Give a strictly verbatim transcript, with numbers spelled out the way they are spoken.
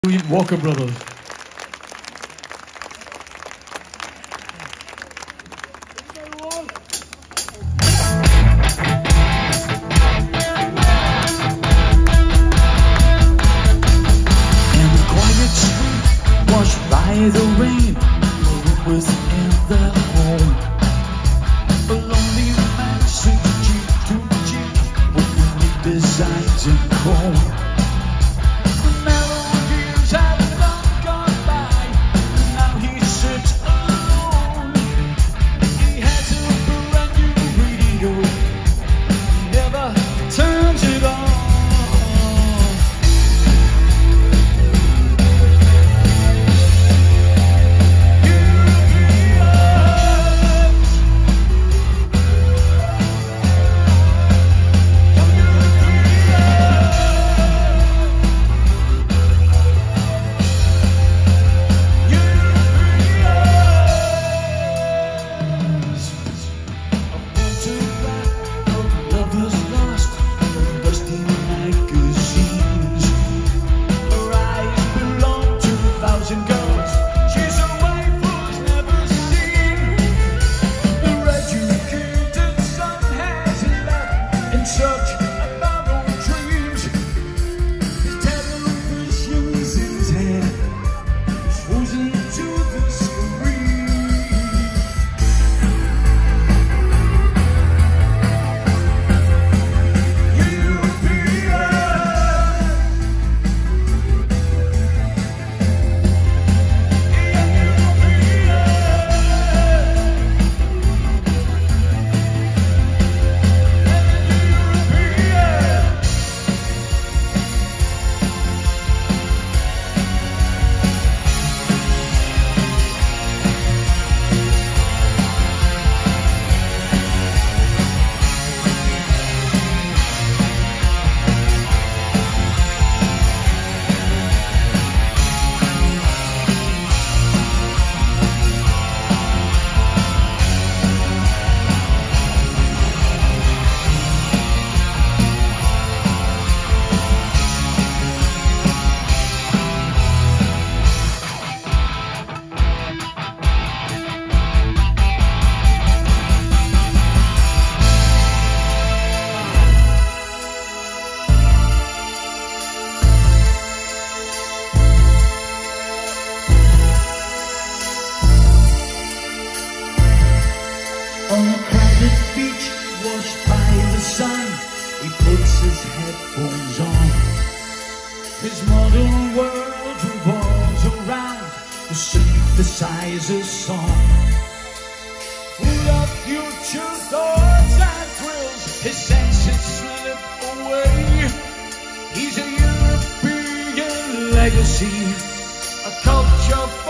Walker Brothers. Washed by the rain, it was in the home. A lonely man sits cheek to cheek with unique designs and chrome. The mellow years have long gone by, and now he sits alone. He has a brand new radio, he never turns it on. On a crowded beach, washed by the sun, he puts his headphones on. His modern world revolves around the synthesizer song. Full of future thoughts and thrills, his senses slip away. He's a European legacy, a culture